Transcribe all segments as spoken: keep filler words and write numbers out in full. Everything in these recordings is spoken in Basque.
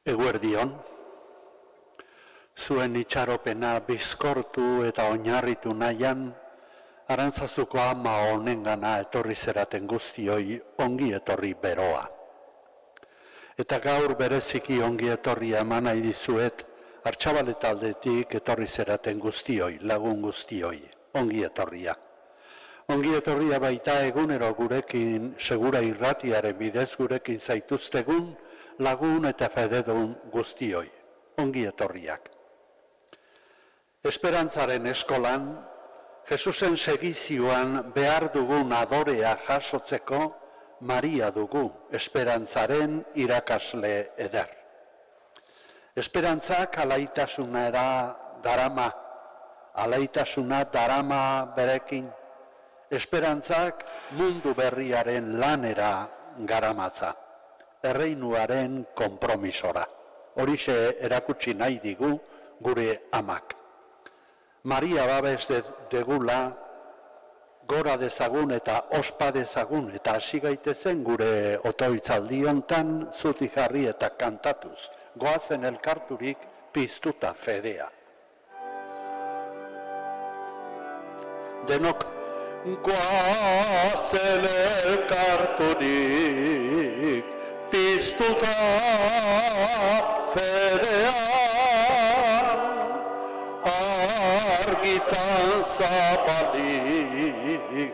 Eguerdion, zuen itxaropena bizkortu eta oinarritu nahian, Arantzazuko ama honengana etorri zeraten guztioi ongi etorri beroa. Eta gaur bereziki ongi etorri eman nahi dizuet, Artxabalet aldetik etorri zeraten guztioi, lagun guztioi, ongi etorria. Ongi etorria baita egunero gurekin, segura irratiaren bidez gurekin zaituztegun, lagun eta fededun guztioi, ongi etorriak. Esperantzaren eskolan, Jesusen segizioan behar dugun adorea jasotzeko, Maria dugu, esperantzaren irakasle eder. Esperantzak alaitasunera darama, alaitasuna darama berekin, esperantzak mundu berriaren lanera garamatza, erreinuaren konpromisora. Horixe erakutsi nahi digu gure amak. Maria babes degula, gora dezagun eta ospa dezagun, eta hasi gaitezen gure otoitzaldi hontan zutik jarri eta kantatuz, goazen elkarturik piztuta fedea. Denok, goazen elkarturik piztuta fedea, argitan zabalik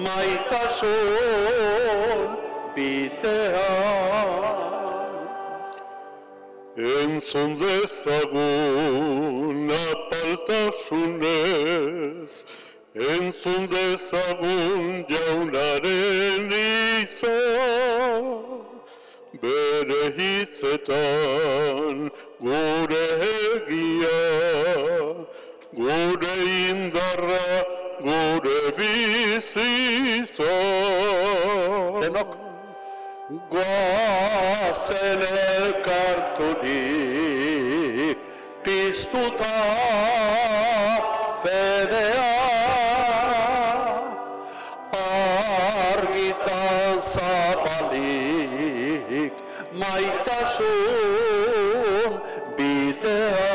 maitasun bitea. Entzun dezagun apaltasunez, entzun dezagun jaunaren izan, bere hitzetan gure egia, gure indarra, gure bizitza. Denok, goazen elkarturik piztuta fedea, argitan zabalik maitasun bidea.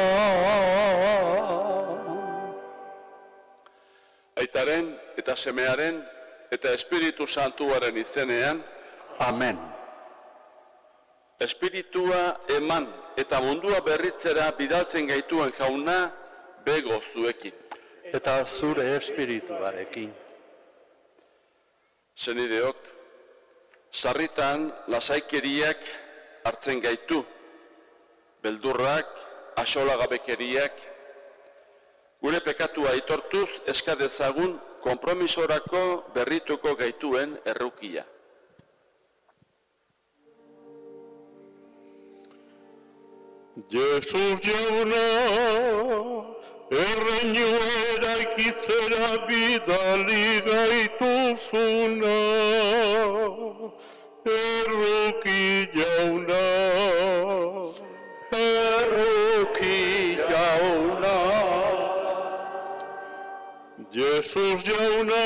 Aitaren eta semearen eta Espiritu Santuaren izenean, Amen. Espiritua eman eta mundua berritzera bidaltzen gaituen jauna bego zuekin. Eta zure espirituarekin. Zenideok, sarritan lasaikeriak hartzen gaitu, beldurrak, axolagabekeriak, gure pekatua aitortuz eskadezagun konpromisorako berrituko gaituen errukia. Jesus jauna, erreinu eraikitzera bidali gaituzuna, erruki jauna, Erruki jauna, Jesus jauna,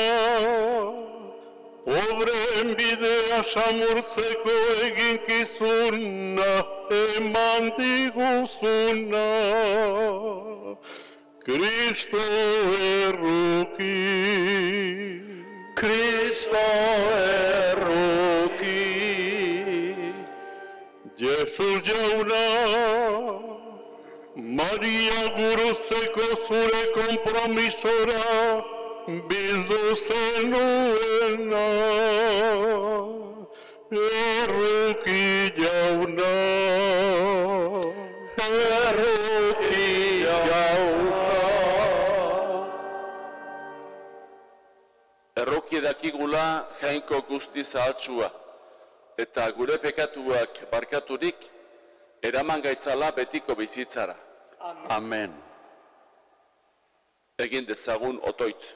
obren bidea samurtzeko eginkizuna, eman diguzuna, Kristo erruki. Kristo erruki, Jesus jauna, Maria gurutzeko zure konpromisora bildu zenuena, erruki jauna, erruki jauna. Erruki dakigula jainko guzti zahaltsua, eta gure pekatuak barkaturik, eraman gaitzala betiko bizitzara. Amen. Egin dezagun otoitz.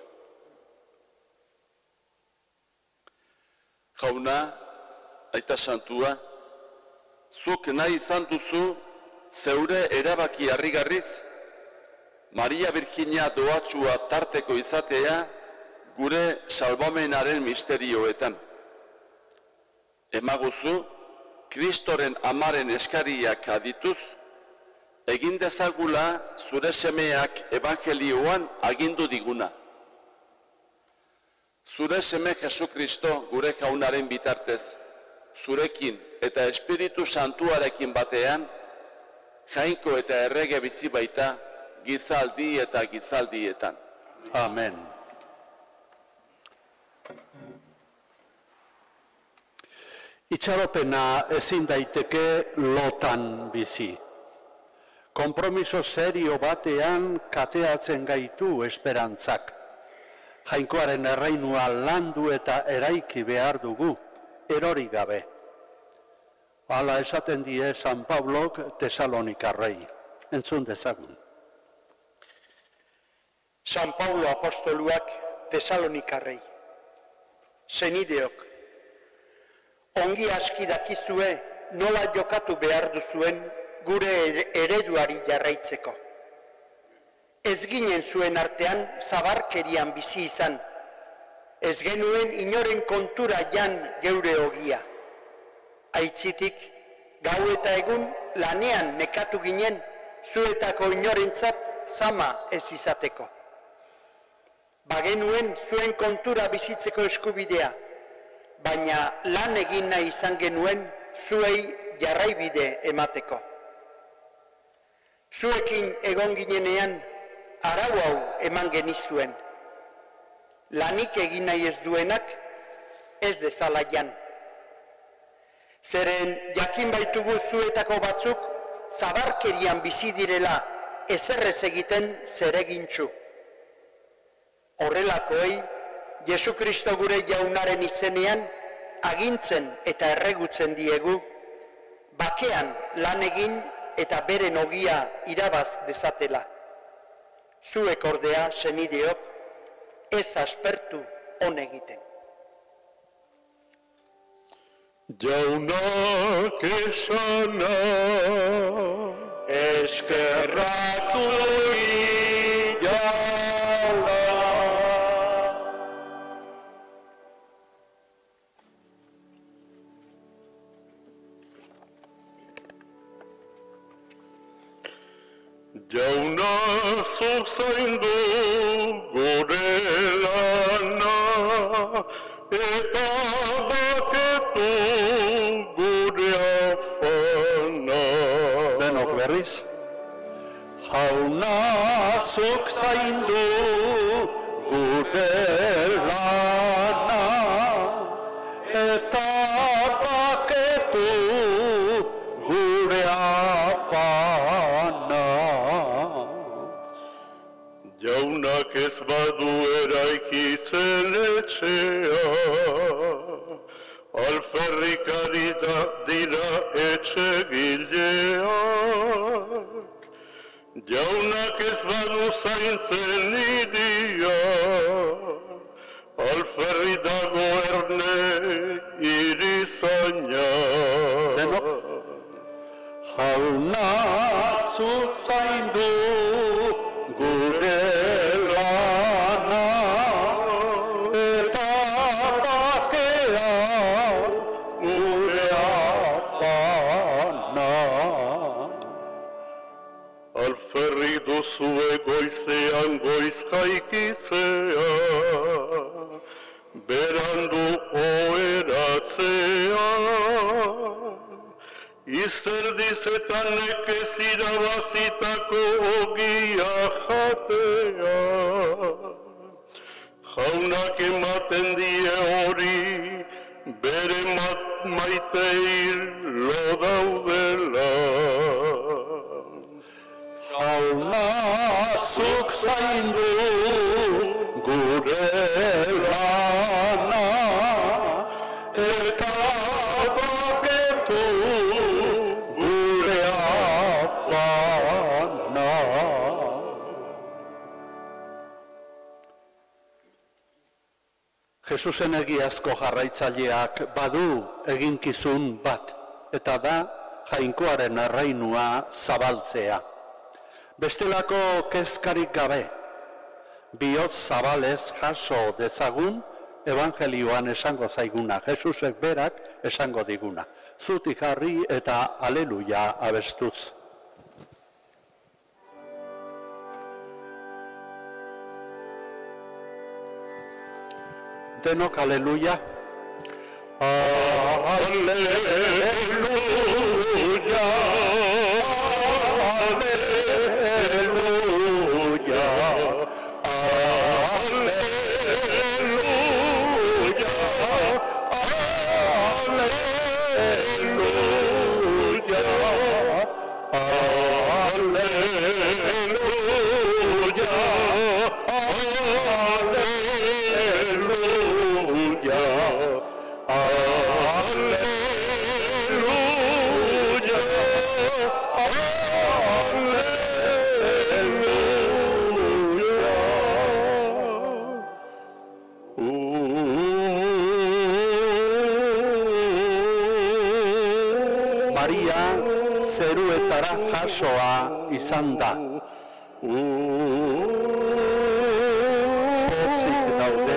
Jauna, aita santua, zuk nahi izan duzu zeure erabaki harrigarriz, Maria Virginia doatsua tarteko izatea gure salbamenaren misterioetan. Emaguzu Kristoren amaren eskariak adituz, egin dezagula zure semeak evangelioan agindu diguna. Zure seme Jesu Kristo gure jaunaren bitartez, zurekin eta Espiritu Santuarekin batean, jainko eta errege bizi baita gizaldi eta gizaldietan. Amen. Itxaropena ezin daiteke lotan bizi. Konpromiso serio batean kateatzen gaitu esperantzak. Jainkoaren erreinua landu eta eraiki behar dugu, erori gabe. Hala esaten die San Pablok Tesalonikarrei. Entzun dezagun. San Paulo apostoluak Tesalonikarrei. Senideok, ongi aski dakizue nola jokatu behar duzuen gure ereduari jarraitzeko. Ez ginen zuen artean zabarkerian bizi izan, ez genuen inoren kontura jan geure ogia. Aitzitik, gau eta egun lanean nekatu ginen zuetako inorentzat zama ez izateko. Bagenuen zuen kontura bizitzeko eskubidea, baina lan egin nahi izan genuen zuei jarraibide emateko. Zuekin egon ginenean arau hau eman genizuen. Lanik egin nahi ez duenak ez dezala jan. Zeren jakin baitugu zuetako batzuk zabarkerian bizi direla ezerrez egiten zeregintxu. Horrelakoei, Jesu Kristo gure jaunaren izenean agintzen eta erregutzen diegu, bakean lan egin eta beren ogia irabaz dezatela. Zuek ordea, senideok, ez aspertu on egiten. Jaunak esana, eskerra zuri jauna. jauna zuk zaindu gure lana, eta baketu gure afana. Denok berriz. Jauna zuk zaindu gure lana, eta baketu gure afana. Jaunak ez badu eraikitzen etxea, alferrikari da dira etxegileak. Jaunak ez badu zaintzen iria, alferri dago erne irizaina. Denok. Jauna zuk zaindu gure lana, eta bakea gure afana. Alferri duzue goizean goiz jaikitzea, berandu oheratzea, izerdizetan nekez irabazitako ogia jatea. Jaunak ematen die hori, bere maiteir lo daudela. Jauna zuk zaindu gure lana, eta baketu gure afana. Jesusen egiazko jarraitzaileak badu eginkizun bat, eta da jainkoaren erreinua zabaltzea. Bestelako kezkarik gabe, bihotz zabalez jaso dezagun evangelioan esango zaiguna, Jesusek berak esango diguna. zutik harri eta aleluia abestuz. Denok aleluia. Aleluia, aleluia, aleluia, aleluia, Maria zeruetara jasoa izan da. Pozik daude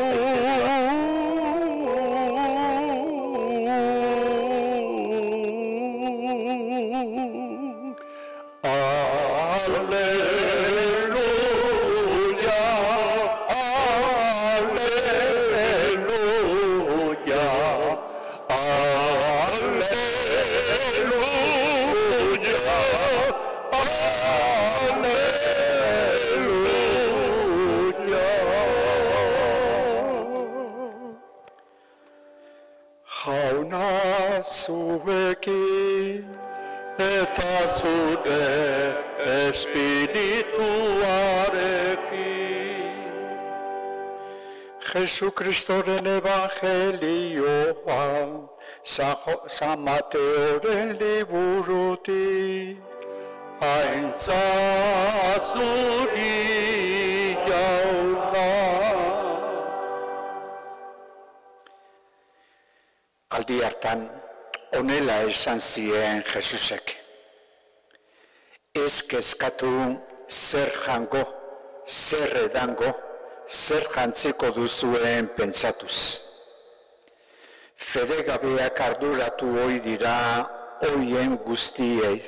zuekin eta zure espirituarekin. Jesu Kristoren evangelioa, San Mateoren liburutik, aintza zuri jauna. Aldi hartan, honela esan zien Jesusek. Ez kezkatu zer jango, zer edango, zer jantziko duzuen pentsatuz. Fedegabeak arduratu ohi dira oien guztiei.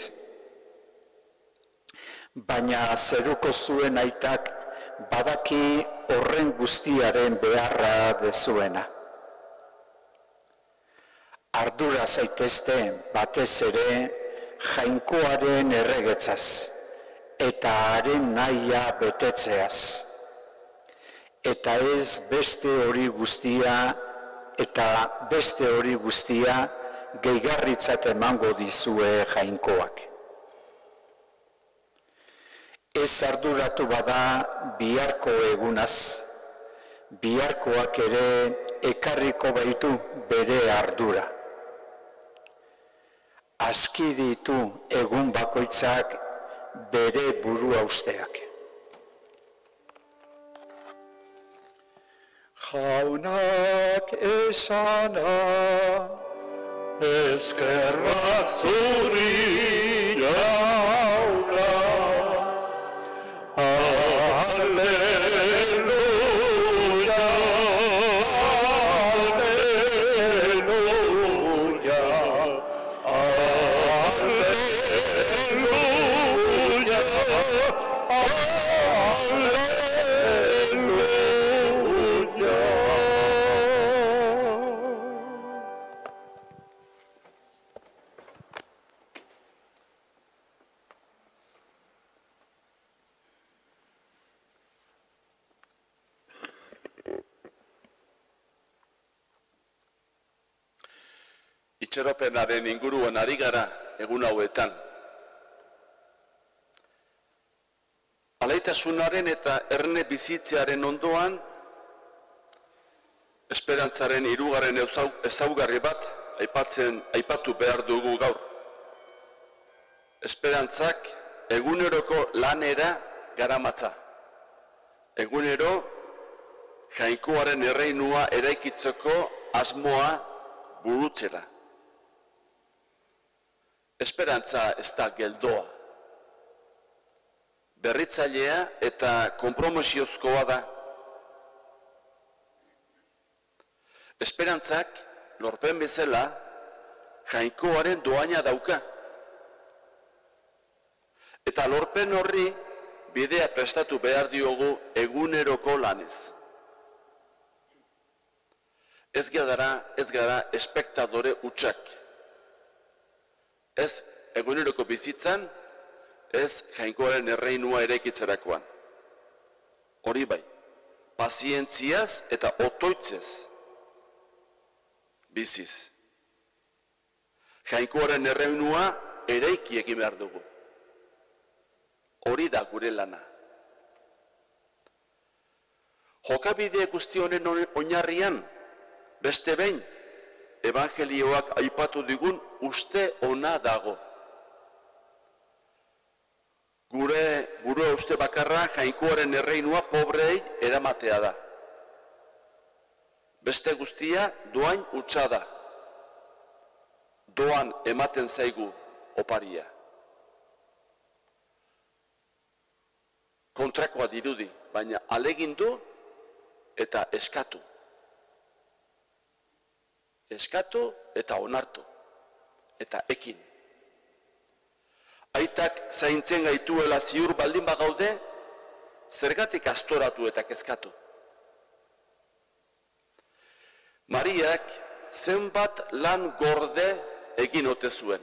Baina zeruko zuen aitak badaki horren guztiaren beharra dezuena. Ardura zaitezte batez ere jainkoaren erregetzaz eta haren nahia betetzeaz. Eta ez beste hori guztia eta beste hori guztia gehigarritzat emango dizue jainkoak. Ez arduratu bada biharko egunaz, biharkoak ere ekarriko baitu bere ardura. Aski ditu egun bakoitzak bere burua usteak. Jaunak esana, eskerrak zuri jauna. Aleluia, aleluia, aleluia, aleluia. Itxaropenaren inguruan ari gara egun hauetan. Alaitasunaren eta erne bizitzearen ondoan, esperantzaren hirugarren ezaugarri bat aipatzen aipatu behar dugu gaur. Esperantzak eguneroko lanera garamatza. Egunero jainkoaren erreinua eraikitzeko asmoa burutzera. Esperantza ez da geldoa. Berritzailea eta konpromisiozkoa da. Esperantzak, lorpen bezala, Jainkoaren doaina dauka. Eta lorpen horri bidea prestatu behar diogu eguneroko lanez. Ez gara, ez gara espektadore utxak. Ez eguneroko bizitzan, ez jainkoaren erreinua eraikitzerakoan. Hori bai, pazientziaz eta otoitzez biziz. Jainkoaren erreinua eraiki egin behar dugu. Hori da gure lana. Jokabide guzti honen oinarrian, beste behin, evangelioak aipatu digun uste ona dago. Gure burua uste bakarra jainkoaren erreinua pobreei eramatea da. Beste guztia doain utza da. Doan ematen zaigu oparia. Kontrakoa dirudi, baina alegindu eta eskatu. Eskatu eta onartu. Eta ekin. Aitak zaintzen gaituela ziur baldin bagaude, zergatik astoratu eta kezkatu. Mariak zenbat lan gorde egin ote zuen.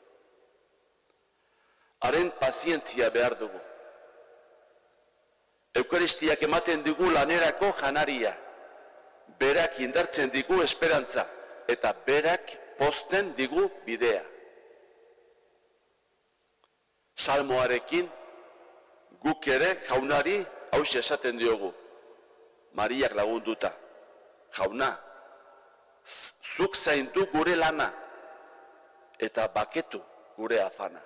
Haren pazientzia behar dugu. Eukaristiak ematen digu lanerako janaria. Berak indartzen digu esperantza, eta berak posten digu bidea. Salmoarekin, guk ere jaunari hauxe esaten diogu. Mariak lagunduta. Jauna, zuk zaindu gure lana, eta baketu gure afana.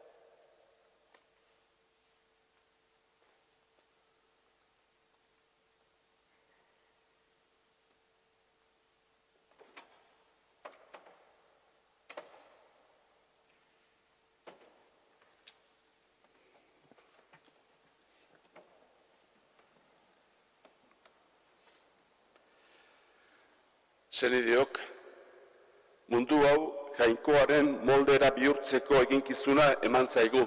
Zenideok, mundu hau jainkoaren moldera bihurtzeko eginkizuna eman zaigu.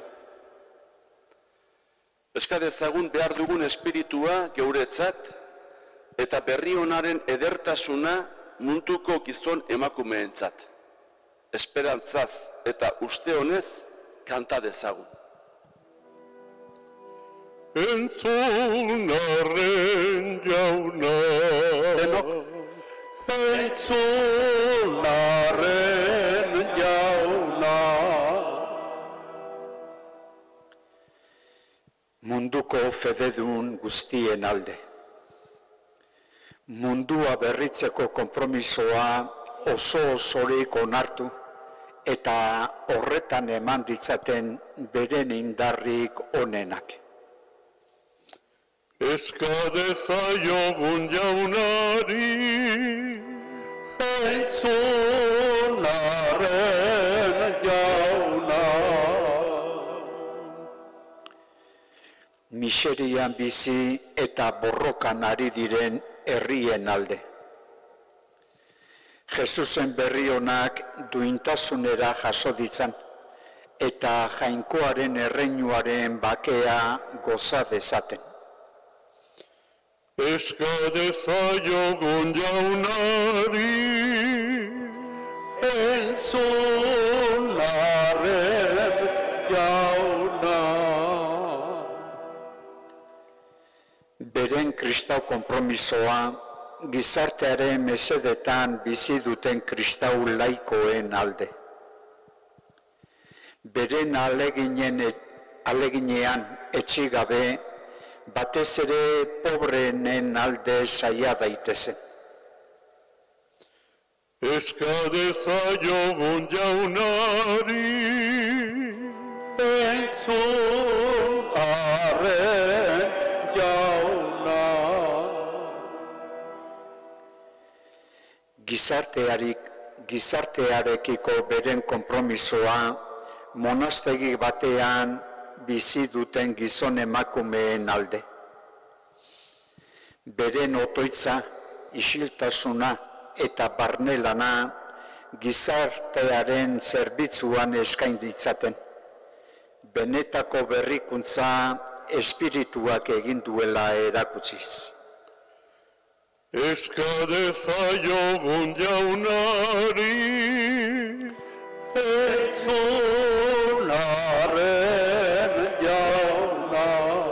Eska dezagun behar dugun espiritua geuretzat eta berri honaren edertasuna munduko gizon emakumeentzat. Esperantzaz eta uste honez kanta dezagun. Entzunarren jauna. Denok, Entzunarren jauna. Munduko fededun guztien alde. Mundua berritzeko konpromisoa oso osorik onartu eta horretan eman ditzaten beren indarrik onenak. Eska dezaiogun jaunari. Entzunarren jauna. Miserian bizi eta borrokan ari diren herrien alde. Jesusen berri honak duintasunera jaso ditzan eta jainkoaren erreinuaren bakea goza dezaten. Eska dezaiogun jaunari. Entzunarren jauna. Beren kristau konpromisoa gizartearen mesedetan bizi duten kristau laikoen alde. Beren aleginen, aleginean etxigabe, batez ere pobreenen alde saia daitezen. Eska dezaiogun jaunari. Entzunarren jauna. Gizartearik, gizartearekiko beren konpromisoa monastegi batean bizi duten gizon emakumeen alde. Beren otoitza, isiltasuna eta barnelana gizartearen zerbitzuan eskain ditzaten. Benetako berrikuntza espirituak egin duela erakutsiz. Eska dezaiogun jaunari, entzunaren jauna.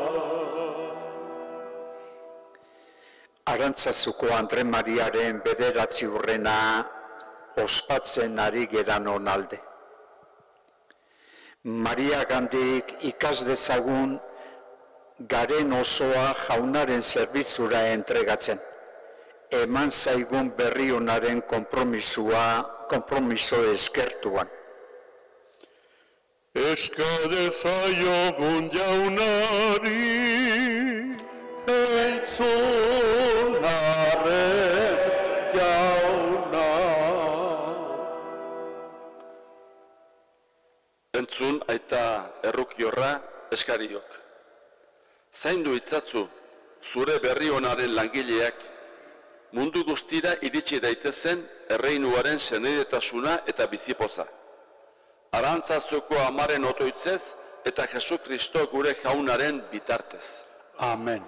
Arantzazuko Andre Mariaren bederatzi urrena ospatzen ari geran onalde. Maria gandik ikas dezagun garen osoa jaunaren zerbitzura entregatzen. Eman zaigun berri honaren konpromisua, konpromiso eskertuan. eska dezaiogun jaunari, Entzunaren jauna. Entzun aita errukiorra eskariok. Zaindu itzatzu zure berri honaren langileak mundu guztira iritsi daitezen erreinuaren senedetasuna eta bizipoza. Arantzazuko amaren otoitzez eta Jesu Kristo gure jaunaren bitartez. Amen.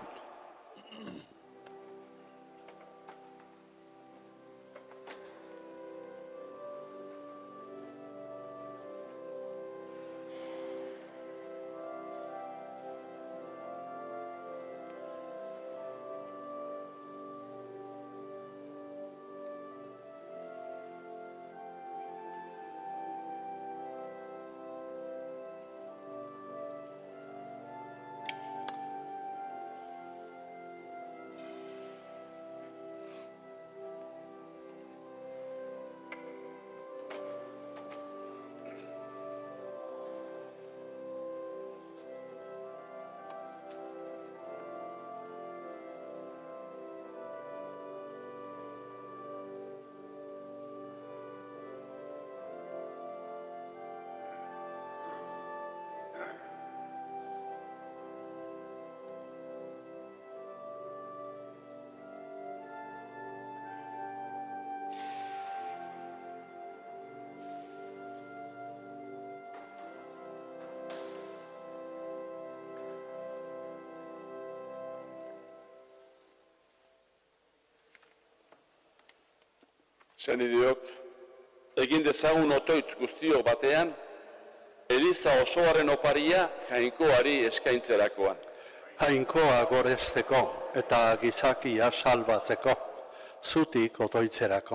Senideok, egin dezagun otoitz guztio batean, Eliza osoaren oparia jainkoari eskaintzerakoan. Jainkoa goresteko eta gizakia salbatzeko, zutik otoitzerako.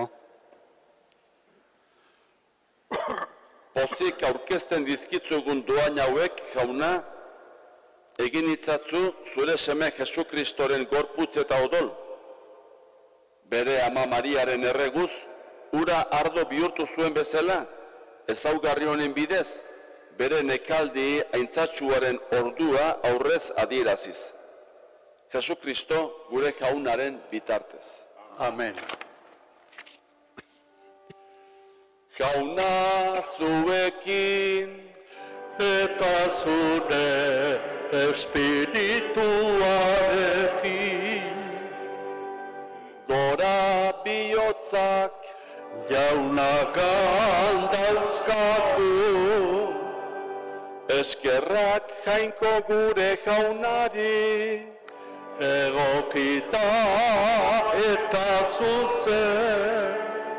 Pozik aurkezten dizkitzugun doain hauek jauna, egin itzatzu zure seme Jesu Kristoren gorputz eta odol. Bere ama Mariaren erreguz, ura ardo bihurtu zuen bezala, ezaugarri honen bidez, bere nekaldi aintzatsuaren ordua aurrez adieraziz. Jesu Kristo gure jaunaren bitartez. Amen. Jauna zuekin Eta zure espirituarekin, gora bihotzak jauna galdauzkagu, eskerrak jainko gure jaunari, egokita eta zuzen.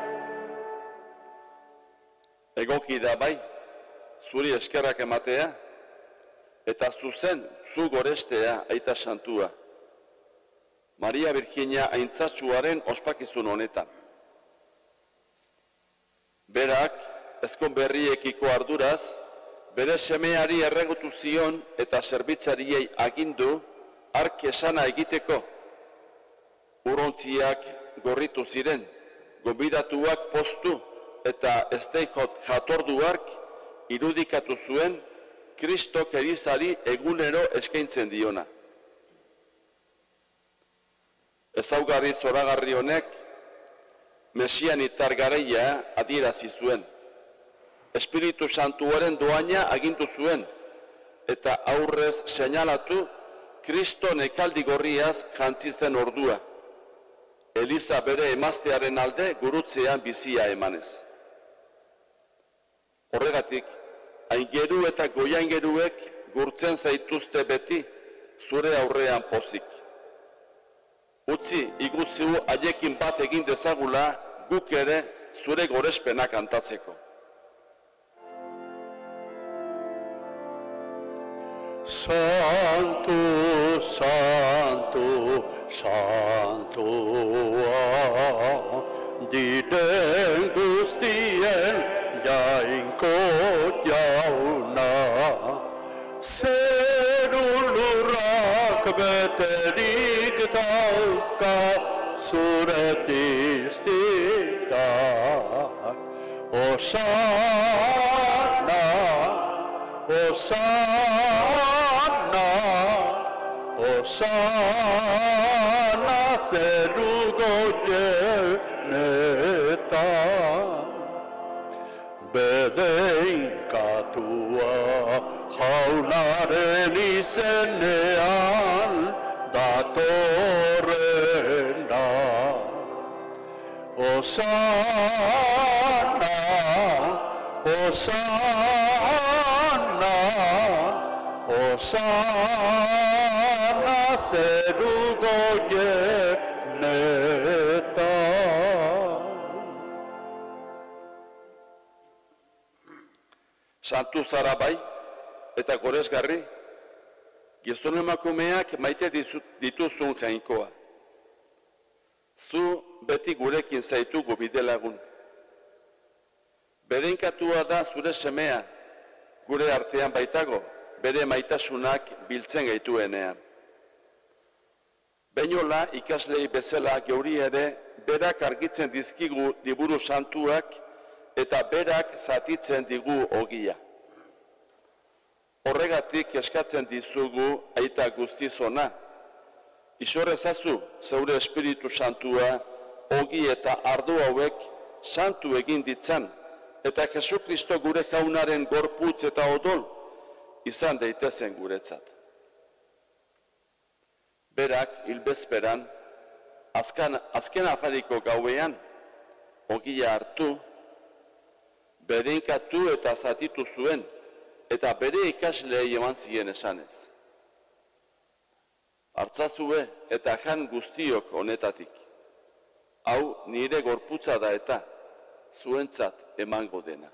Egoki da bai, zuri eskerrak ematea, eta zuzen zu gorestea aita santua. Maria Virginia aintzatsuaren ospakizun honetan. Berak, ezkon berriekiko arduraz, bere semeari erregutu zion eta zerbitzariei agindu ark esana egiteko. Urrontziak gorritu ziren, gonbidatuak postu eta esteikot jatorduark irudikatu zuen Kristok Elizari egunero eskaintzen diona. Ezaugarri zoragarri honek mesianitar garaia adierazi zuen. Espiritu Santuaren doaina agindu zuen eta aurrez seinalatu Kristo nekaldi gorriaz jantzizten ordua. Eliza bere emaztearen alde gurutzean bizia emanez. Horregatik, aingeru eta goiangeruek gurtzen zaituzte beti zure aurrean pozik. Utzi iguzu haiekin bat egin dezagula guk ere zure gorespena kantatzeko. Santu, santu, santua, diren guztien jainko jauna. Zeru lurrak beterik dauzka zure diztiak. Osana, Osana, Osana zeru goienetan. Bedeinkatua jaunaren izenean datorrena. Osana, Osana, Osana zeru goienetan. Santu zara bai, eta goresgarri, gizon emakumeak maite dituzun jainkoa. Zu beti gurekin zaitugu bidelagun. Bedeinkatua da zure semea, gure artean baitago, bere maitasunak biltzen gaituenean. Beinola ikaslei bezala geuri ere, berak argitzen dizkigu liburu santuak, eta berak zatitzen digu ogia. Horregatik eskatzen dizugu aita guztizona. Isorrezazu zeure Espiritu Santua, ogi eta ardo hauek santu egin ditzan, eta Jesu Kristo gure jaunaren gorputz eta odol izan daitezen guretzat. Berak hilbezperan, azken, azken afariko gauean, ogia hartu, bedeinkatu eta zatitu zuen, eta bere ikasleei eman zien esanez. Hartzazue eta jan guztiok honetatik. Hau nire gorputza da eta zuentzat emango dena.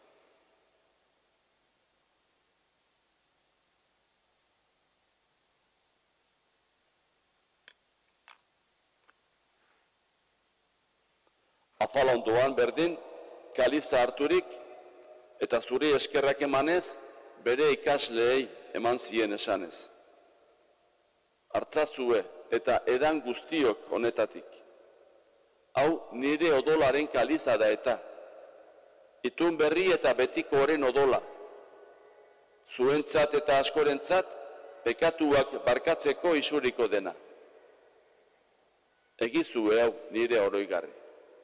Afala ondoan berdin, kaliza harturik, eta zuri eskerrak emanez, bere ikasleei eman zien esanez. Hartzazue eta edan guztiok honetatik. Hau nire odolaren kaliza da eta, itun berri eta betiko horren odola. Zuentzat eta askorentzat, pekatuak barkatzeko isuriko dena. Egizue hau nire oroigarri.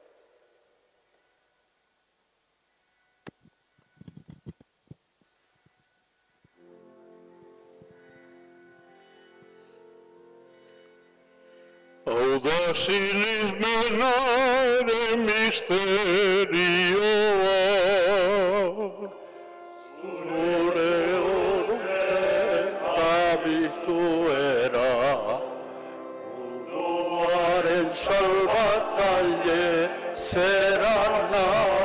Hau da sinismenaren misterioa, Zure orte eta bizuera, munduaren salbatzaile zerana,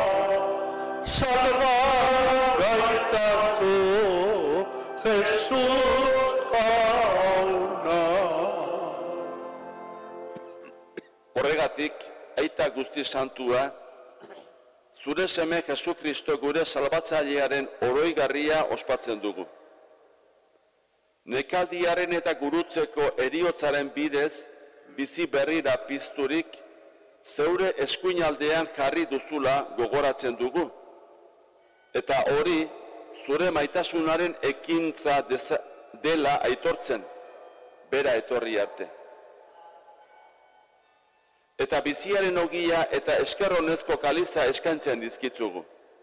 salbagaitzazu Jesus jauna. Horregatik, aita guzti santua, zure seme Jesu Kristo gure salbatzailearen oroigarria ospatzen dugu. Nekaldiaren eta gurutzeko eriotzaren bidez, bizi berrira pizturik, zeure eskuinaldean jarri duzula gogoratzen dugu. Eta hori, zure maitasunaren ekintza dela aitortzen, bera etorri arte. Eta biziaren ogia eta eskerronezko kaliza eskaintzen dizkitzugu.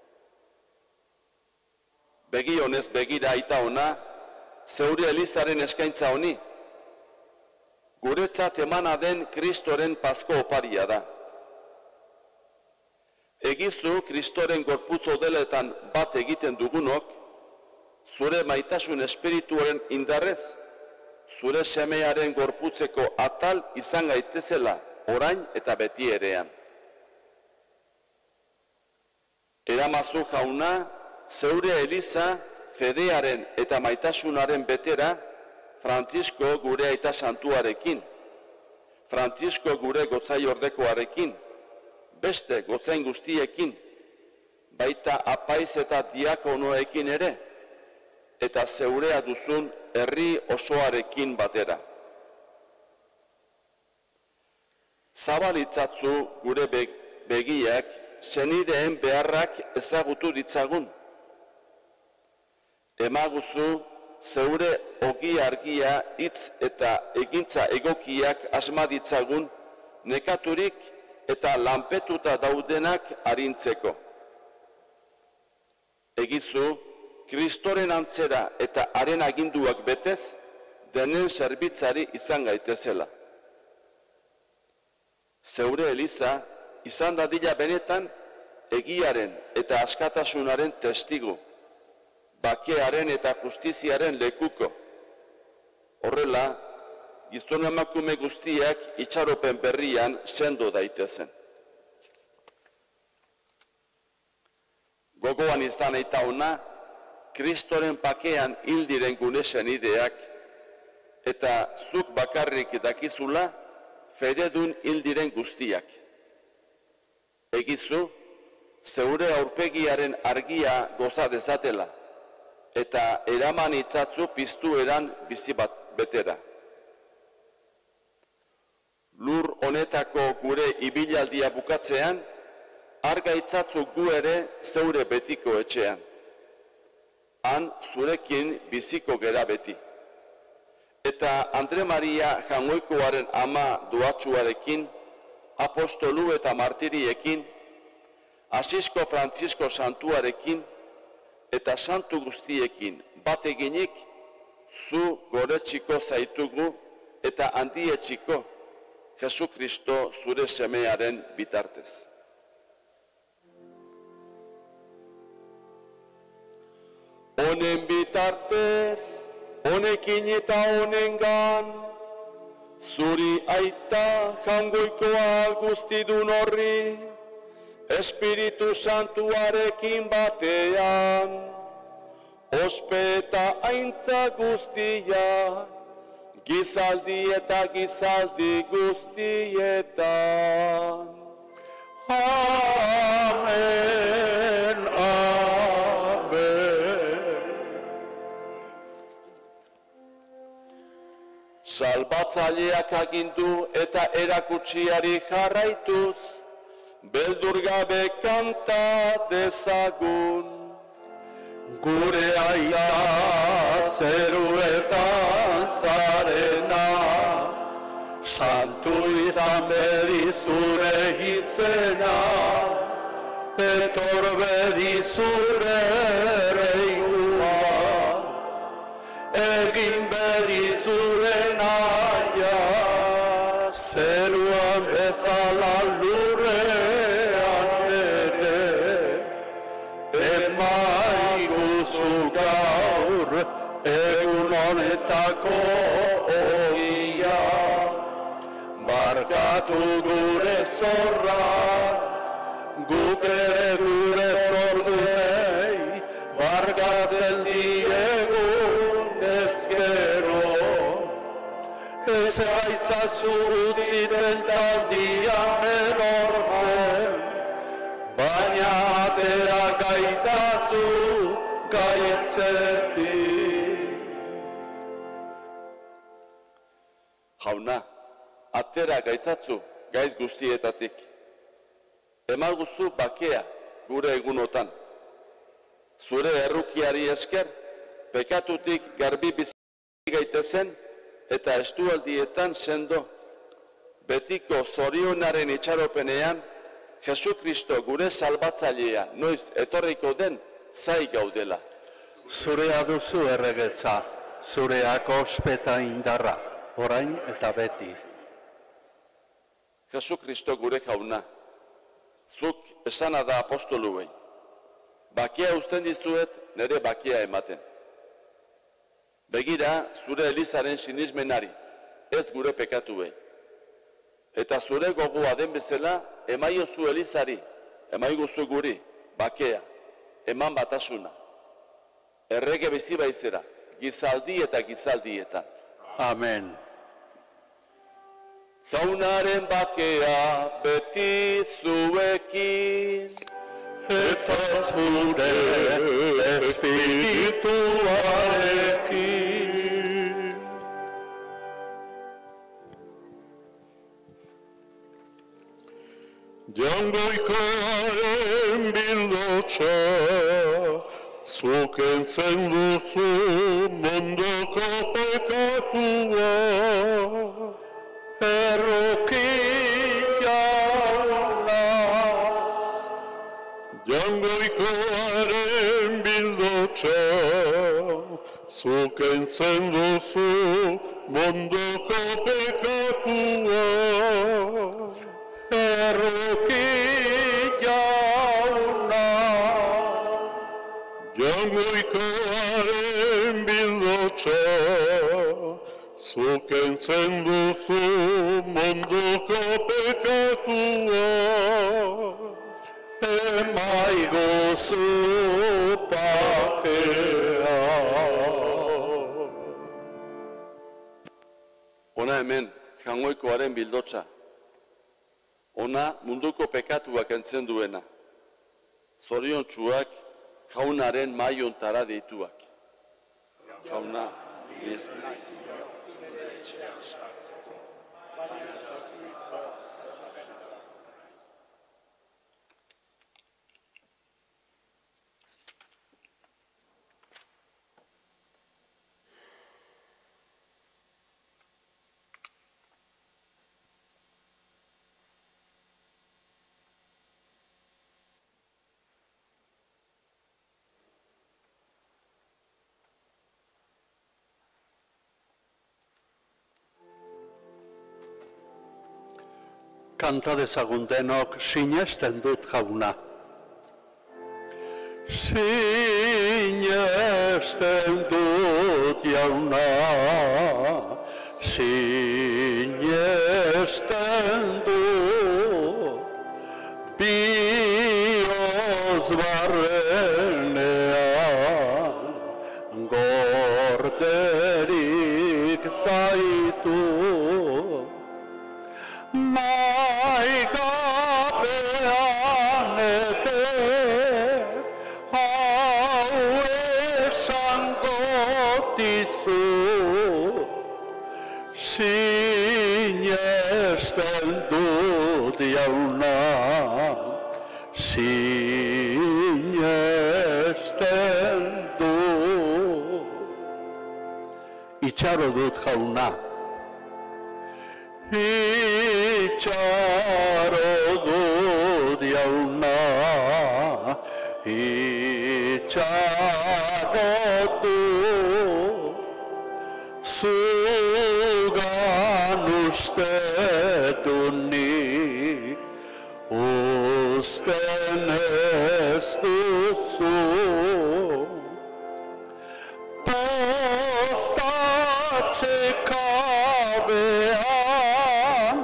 Begi honez begira aita ona, zeure elizaren eskaintza honi. Guretzat emana den Kristoren pasko oparia da. Egizu Kristoren gorputz odeletan bat egiten dugunok, zure maitasun espirituaren indarrez, zure semearen gorputzeko atal izan gaitezela orain eta beti erean. Eramazu jauna, zeure Eliza, fedearen eta maitasunaren betera, Frantzisko gure aita santuarekin, Frantzisko gure gotzai ordekoarekin, beste gotzain guztiekin, baita apaiz eta diakonoekin ere, eta zeurea duzun herri osoarekin batera. Zabalitzatzu gure begiak, senideen beharrak ezagutu ditzagun. Emaguzu zeure ogi argia hitz eta egintza egokiak asma ditzagun nekaturik eta lanpetuta daudenak arintzeko. Egizu, Kristoren antzera eta haren aginduak betez, denen zerbitzari izan gaitezela. Zeure Eliza, izan dadila benetan, egiaren eta askatasunaren testigu, bakearen eta justiziaren lekuko. Horrela, gizon emakume guztiak itxaropen berrian sendo daitezen. Gogoan izan eta ona, Kristoren pakean hil diren gune senideak, eta zuk bakarrik dakizula, fededun hil diren guztiak. Egizu, zeure aurpegiaren argia goza dezatela, eta eraman itzatzu piztu eran bizi bat betera. Lur honetako gure ibilaldia bukatzean, arga itzatzu gu ere zeure betiko etxean. Han zurekin biziko gera beti. Eta Andre Maria Jangoikoaren ama doatsuarekin, apostolu eta martiriekin, Asisko Frantzisko santuarekin, eta santu guztiekin bat eginik, zu goretxiko zaitugu eta handietxiko Jesu Kristo zure semearen bitartez. Honen bitartez, honekin eta honengan, zuri aita Jangoikoa guztidun horri, Espiritu Santuarekin batean, ospe eta aintza guztia, gizaldi eta gizaldi guztietan. Amen, amen. Salbatzaileak agindu eta erakutsiari jarraituz, beldur gabe kanta dezagun. Gure aita zeruetan zarena, santu izan bedi zure izena, etor bedi zure reigua, egin bedi zure naia, zeruan bezala lurrean ere, emaiguzu gaur egun honetako ogia, barkatu gure zorra, guk ere gure zordunei, barkatzen diegun ezkero. Ez gaitzazu utziten taldia erorten, baina atera gaitzazu gaitzetik. Jauna, atera gaitzazu gaiz guztietatik. Emaguzu bakea gure egunotan. Zure errukiari esker, pekatutik garbi bizi gaitezen eta estualdietan sendo. Betiko zorionaren itxaropenean, Jesu Kristo gure salbatzailea noiz etorriko den zai gaudela. Zurea duzu erregetza, zureak ospeta indarra, orain eta beti. Jesu Kristo gure jauna, Zuk esana da apostoluei. Bakia uzten dizuet, nire bakia ematen. Begira, zure Elizaren sinismenari, ez gure pekatuei. Eta zure gogoa den bezala, emaiozu Elizari, emaiguzu guri, bakea, eman batasuna. Errege bizi baizera, gizaldi eta gizaldietan. Amen. Jaunaren bakea beti zuekin, eta zure espirituarekin. Jangoikoaren bildotxa, zuk entzen duzu mondoko pekatua. Erroki jauna, Jangoikoaren bildotxa, zuk entzen duzu mondoko pekatua. erroki jauna, Jangoikoaren bildotxa, zuk entzen duzu mondoko pekatua. emaiguzu bakea. ona hemen, jangoikoaren bildotxa. Ona munduko pekatuak entzen duena. Zoriontsuak jaunaren maiontara deituak. Jauna, ez naiz. Kanta dezagun denok, sinesten dut jauna. Sinesten dut jauna, sinesten dut, bioz barrenean, gorderik zaitu. Nahi gabean ete, hau esango dizu, sinesten dut jauna, sinesten dut. Itxaro dut jauna, itxaro dut jauna, itxaro dut, zugan uste dunik, usten ez duzu. Postatxekabean,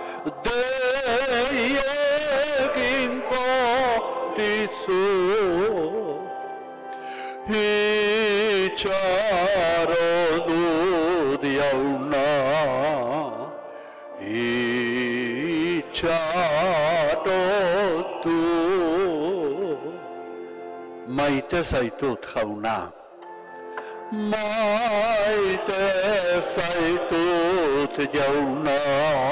deiegingo dizu, itxaro dut jauna, itxaro dut. Maite zaitut jauna, maite zaitut jauna,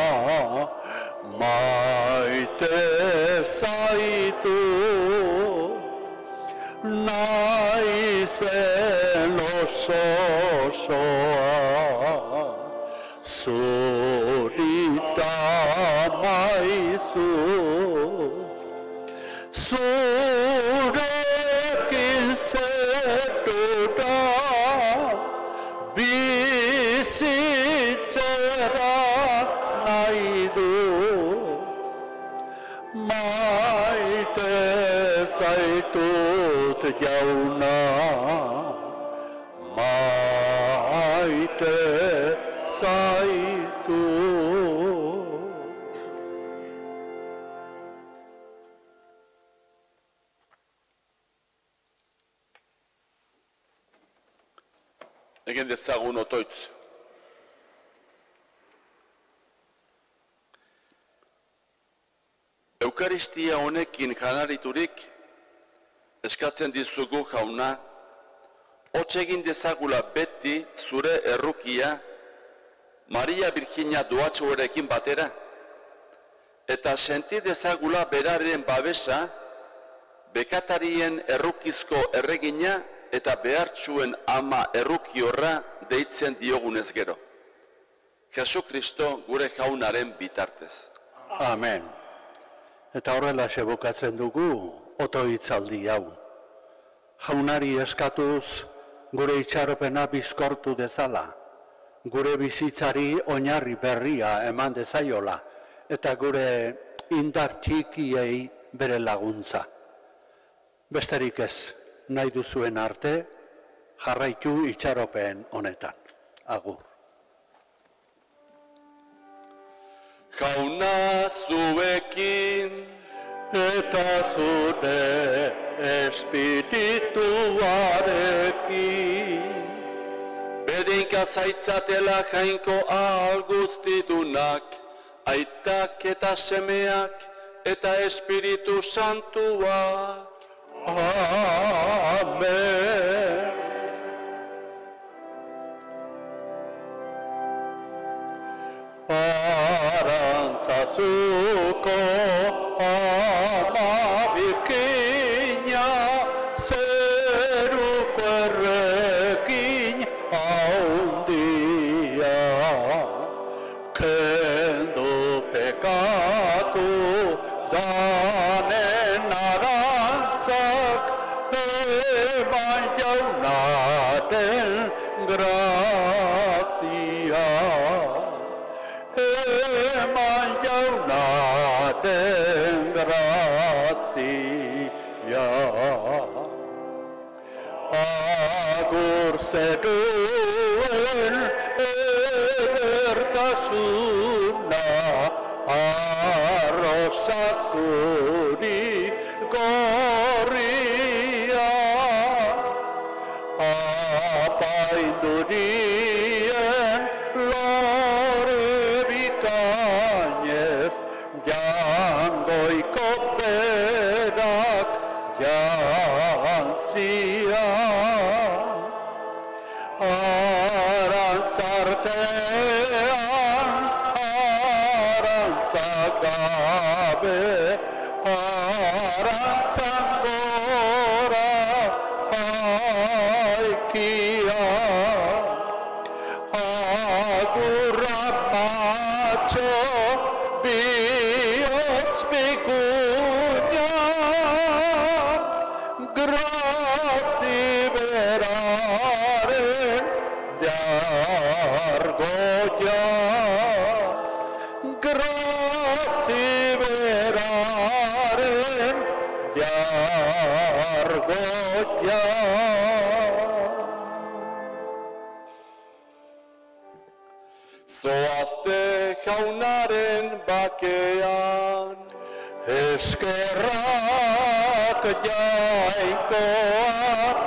maite zaitut, naizen oso osoa, zurita maizut, zurekin zetuta, bizitzera nahi dut, mai zaitut jauna, maite zaitut. Egin dezagun otoitz. Eukaristia honekin janariturik, eskatzen dizugu jauna, hots egin dezagula beti zure errukia, Maria Virginia doatxoarekin batera, eta senti dezagula beraren babesa, bekatarien errukizko erregina, eta behartsuen ama erruki horra deitzen diogunez gero. Jesu Kristo gure jaunaren bitartez. Amen. Eta horrela bukatzen dugu otoitzaldi hau. Jaunari eskatuz gure itxaropena bizkortu dezala, gure bizitzari oinarri berria eman dezaiola, eta gure indar txikiei bere laguntza. Besterik ez, nahi duzuen arte, jarraitu itxaropen honetan. Agur. Jauna zuekin eta zure espirituarekin, bedinka zaitzatela jainko ahal guztidunak, aitak eta semeak eta espiritu santuak. Amen. Arantzazuko ama Birkina, zeruko errekin haundia, kendu pekatu danen arantzak, eman jaunaren grazia. Eman jaunaren grazia. Agur zeruen edertasuna, arrosazuri gorria, apaindurien lore bikainez, jangoiko berak jantzia. Arantzartean, arantzagabe, arantzan gora haikia. Agurra matxo bihotz bigunia, grazi beraren jargoia, grazi beraren jargoia. Zoazte jaunaren bakean, Eskerrak jainkoak